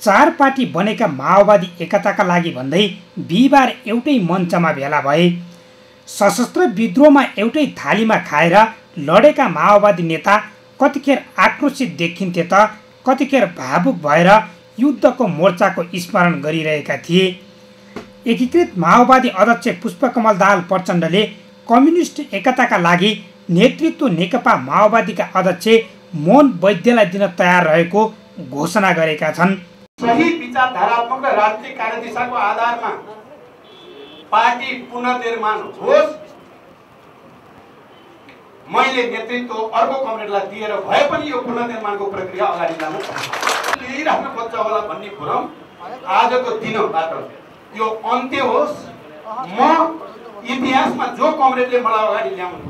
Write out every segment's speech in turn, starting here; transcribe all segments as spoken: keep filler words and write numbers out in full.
चार पार्टी बनेका माओवादी एकताका लागि भन्दै बिहिबार एउटै मञ्चमा भेला भए। सशस्त्र विद्रोहमा एउटै थालीमा खाएर लडेका माओवादी नेता कतिखेर आक्रोशित देखिन्थे त कतिखेर भावुक भएर युद्धको मोर्चाको स्मरण गरिरहेका थिए। एकीकृत माओवादी अध्यक्ष पुष्पकमल दाहाल प्रचण्डले कम्युनिस्ट एकताका लागि नेतृत्व नेकपा माओवादीका अध्यक्ष मोहन वैद्यलाई दिन तयार रहेको घोषणा गरेका छन्। सही विचारधारात्मक र राजनीतिक कार्यदिशाको आधारमा पार्टी पुनर्निर्माण होस्, मैले नेतृत्व अर्को कमरेडलाई दिएर भए पनि यो पुनर्निर्माणको प्रक्रिया अगाडि लानु लिइराख्नु खोज्छ होला भन्ने भ्रम आजको दिनबाट यो अन्त्य होस्। म इतिहासमा जो कमरेडले मलाई अगाडि ल्याउनु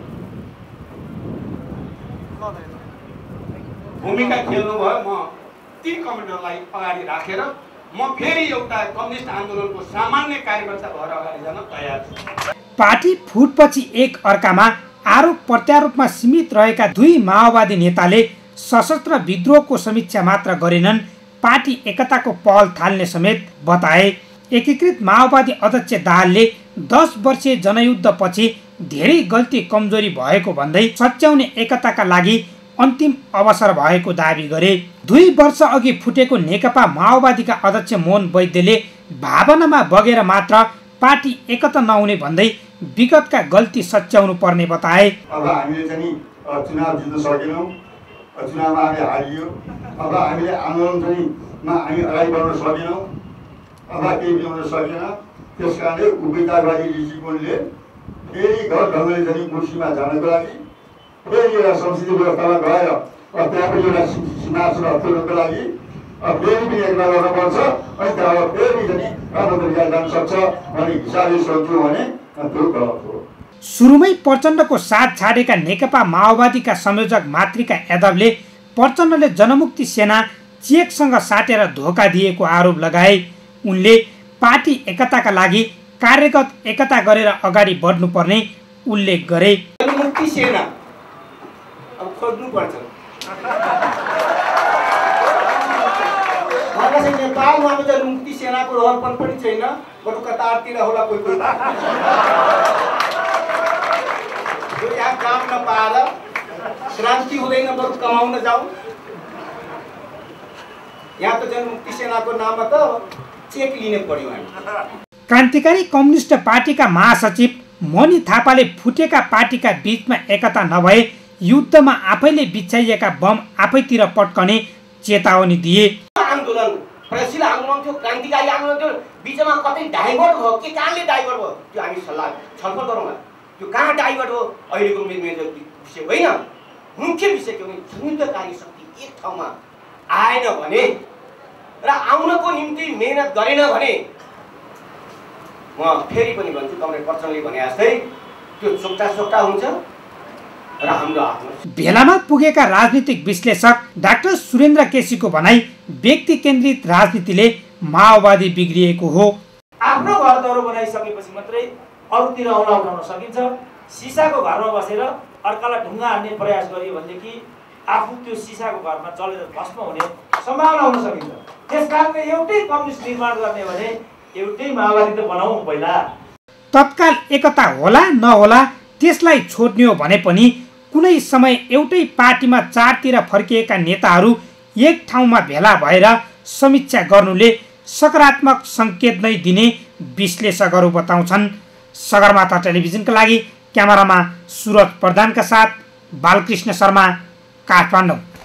भूमिका खेल्नु भयो, म ती कमरेडलाई अगाडि राखेर म फेरि एउटा कम्युनिस्ट आन्दोलनको सामान्य कार्यकर्ता भएर अगाडि जान तयार छु। पार्टी फुटपछि एक अर्कामा आरोप प्रत्यारोपमा सीमित रहेका दुई माओवादी नेताले सशस्त्र विद्रोहको समीक्षा मात्र गरेनन्, पार्टी एकताको पहल थाल्ने समेत बताए। एकीकृत माओवादी अध्यक्ष दाहालले दस वर्षीय जनयुद्धपछि धेरै गल्ती कमजोरी भएको भन्दै सच्याउने एकताका लागि अन्तिम अवसर भएको दावी गरे। दुई वर्ष अघि फुटेको नेकपा माओवादीका अध्यक्ष मोहन वैद्यले भावनामा बगेर मात्र पार्टी एकता नहुने भन्दै विगतका गल्ती सच्याउनु पर्ने बताए। अब हामीले चाहिँ चुनाव जित्न सकेनौँ, चुनावमा हामी हारियो, अब हामीले आन्दोलन चाहिँ हामी अगाडि बढ्न सकेनौँ, अब केही ल्याउन सकेन। त्यस कारणले उपचारवादी दृष्टिकोणले फेरि घर ढङ्गले चाहिँ कुर्सीमा जानको लागि फेरि एउटा संसदीय व्यवस्थामा गएर त्यहाँ पनि एउटा सिंहासन हत्याउनको लागि फेरि पनि एकता गर्नुपर्छ। अनि त्यहाँबाट फेरि चाहिँ राम्रो तरिकाले जान सक्छ भन्ने हिसाबले सोच्यो भने त्यो गलत हो। सुरुमै प्रचण्डको साथ छाडेका नेकपा माओवादीका संयोजक मातृका यादवले प्रचण्डले जनमुक्ति सेना चेकसँग साटेर धोका दिएको आरोप लगाए। उनले पार्टी एकताका लागि कार्यगत एकता गरेर अगाडि बढ्नुपर्ने उल्लेख गरे। जनमुक्ति सेना अब खोज्नु पर्छ। नेपालमा अब जनमुक्ति सेनाको रहलपन पनि छैन, बरु कतारतिर होला कोही कोही। जो यहाँ काम नपाएर क्रान्ति हुँदैन, बरु कमाउन जाऊ। यहाँ त जनमुक्ति सेनाको नाममा त चेक लिने पर्यो। क्रान्तिकारी कम्युनिस्ट पार्टीका महासचिव मणि थापाले फुटेका पार्टीका बीचमा एकता नभए युद्धमा आफैले बिछाइएका बम आफैतिर पट्कने चेतावनी दिए। आन्दोलन प्रगतिशील आन्दोलन थियो, क्रान्तिकारी आन्दोलन थियो, बिचमा कतै डाइभर्ट भयो, के कारणले डाइभर्ट भयो त्यो हामी सल्लाह छलफल गरौँ। त्यो कहाँ डाइभर्ट हो अहिलेको मेजर विषय होइन। मुख्य विषय के भने संयुक्तकारी शक्ति एक ठाउँमा आएन भने र आउनको निम्ति मेहनत गरेन भने म फेरि पनि भन्छु कमरेड प्रचण्डले भने जस्तै त्यो चोक्टा चोक्टा हुन्छ र हाम्रो आफ्नो। भेलामा पुगेका राजनीतिक विश्लेषक डाक्टर सुरेन्द्र केसीको भनाई व्यक्ति केन्द्रित राजनीतिले माओवादी बिग्रिएको हो। आफ्नो घर दह्रो बनाइसकेपछि मात्रै अरूतिर औला उठाउन सकिन्छ। सिसाको घरमा बसेर अर्कालाई ढुङ्गा हान्ने प्रयास गरियो भनेदेखि आफू त्यो सिसाको घरमा जलेर भस्म हुने सम्भावना हुन सकिन्छ। त्यसकारणले एउटै कम्युनिस्ट निर्माण गर्ने भने एउटै माओवादी त बनाऊ पहिला। तत्काल एकता होला नहोला त्यसलाई छोड्ने हो भने पनि कुनै समय एउटै पार्टीमा चारतिर फर्किएका नेताहरू एक ठाउँमा भेला भएर समीक्षा गर्नुले सकारात्मक सङ्केत नै दिने विश्लेषकहरू बताउँछन्। सगरमाथा टेलिभिजनका लागि क्यामेरामा सुरज प्रधानका साथ बालकृष्ण शर्मा, काठमाडौँ।